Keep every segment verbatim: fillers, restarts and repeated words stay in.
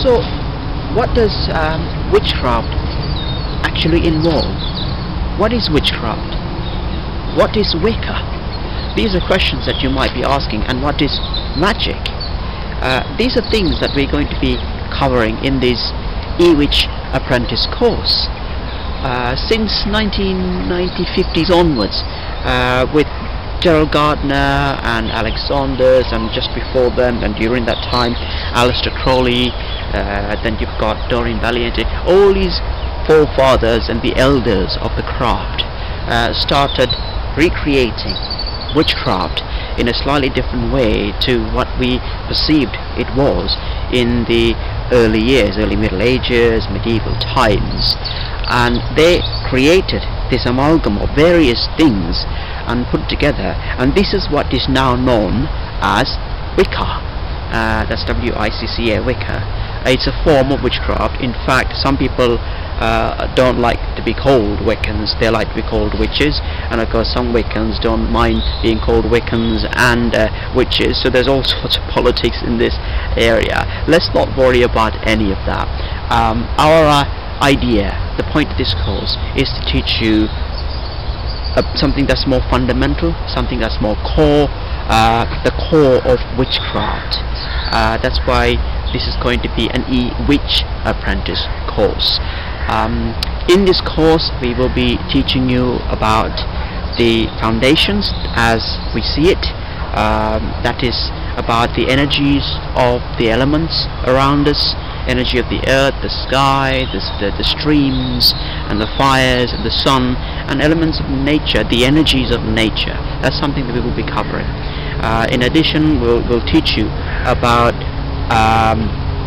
So, what does um, witchcraft actually involve? What is witchcraft? What is Wicca? These are questions that you might be asking. And what is magic? Uh, these are things that we're going to be covering in this E-Witch Apprentice course. Uh, since nineteen ninety fifties onwards, uh, with Gerald Gardner and Alex Saunders, and just before them and during that time Aleister Crowley, uh, then you've got Doreen Valiente, all these forefathers and the elders of the craft uh, started recreating witchcraft in a slightly different way to what we perceived it was in the early years, early Middle Ages, medieval times. And they created this amalgam of various things and put together, and this is what is now known as Wicca. Uh, that's W I C C A, Wicca. It's a form of witchcraft. In fact, some people uh, don't like to be called Wiccans, they like to be called witches, and of course some Wiccans don't mind being called Wiccans and uh, witches, so there's all sorts of politics in this area. Let's not worry about any of that. Um, our uh, idea, the point of this course, is to teach you uh, something that's more fundamental, something that's more core, uh, the core of witchcraft. Uh, that's why this is going to be an E-Witch Apprentice course. Um, in this course we will be teaching you about the foundations as we see it, um, that is about the energies of the elements around us, energy of the earth, the sky, the, the, the streams and the fires and the sun, and elements of nature, the energies of nature. That's something that we will be covering. Uh, in addition, we'll, we'll teach you about um,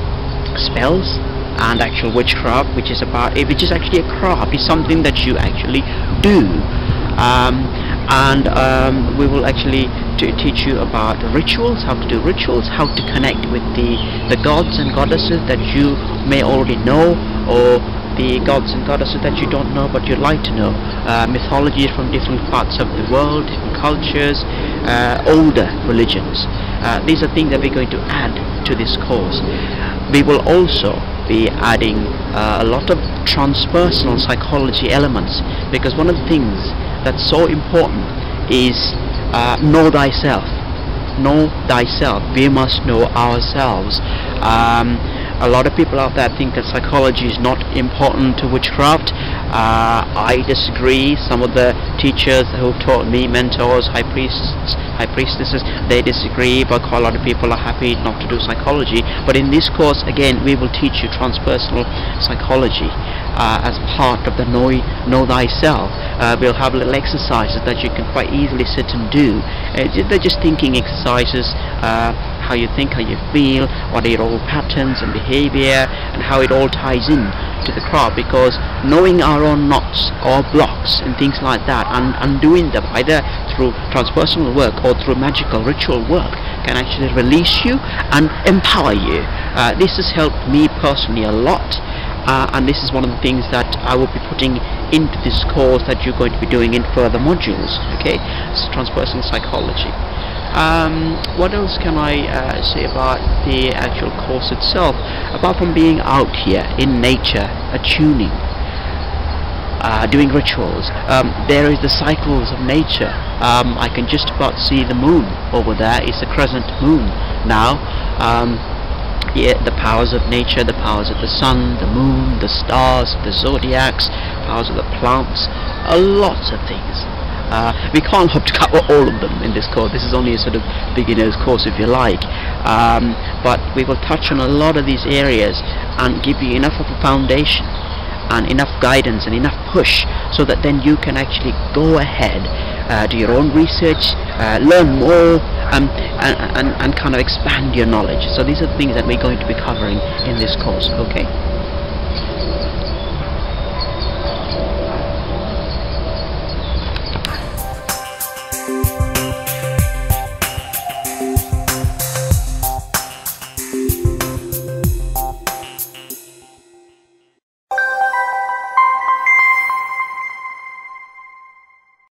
spells and actual witchcraft, which is about which is actually a craft. It's something that you actually do. Um, and um, we will actually teach you about rituals, how to do rituals, how to connect with the the gods and goddesses that you may already know, or the gods and goddesses that you don't know but you'd like to know, uh, mythologies from different parts of the world, different cultures, uh, older religions. Uh, these are things that we're going to add to this course. We will also be adding uh, a lot of transpersonal psychology elements, because one of the things that's so important is uh, know thyself. Know thyself. We must know ourselves. Um, a lot of people out there think that psychology is not important to witchcraft. Uh, I disagree. Some of the teachers who've taught me, mentors, high priests, high priestesses, they disagree, but quite a lot of people are happy not to do psychology. But in this course, again, we will teach you transpersonal psychology uh, as part of the know, know thyself. Uh, we'll have little exercises that you can quite easily sit and do. Uh, they're just thinking exercises, uh, how you think, how you feel, what are your old patterns and behavior, and how it all ties in to the craft. Because knowing our own knots or blocks and things like that, and undoing them either through transpersonal work or through magical ritual work, can actually release you and empower you. Uh, this has helped me personally a lot, uh, and this is one of the things that I will be putting into this course that you're going to be doing in further modules. Okay, so transpersonal psychology. Um, what else can I uh, say about the actual course itself, apart from being out here in nature, attuning, uh, doing rituals? Um, there is the cycles of nature. um, I can just about see the moon over there. It's a crescent moon now. Um, yeah, the powers of nature, the powers of the sun, the moon, the stars, the zodiacs, powers of the plants, a lot of things. Uh, we can't hope to cover all of them in this course. This is only a sort of beginner's course, if you like, um, but we will touch on a lot of these areas and give you enough of a foundation and enough guidance and enough push, so that then you can actually go ahead, uh, do your own research, uh, learn more, um, and, and, and kind of expand your knowledge. So these are the things that we're going to be covering in this course. Okay.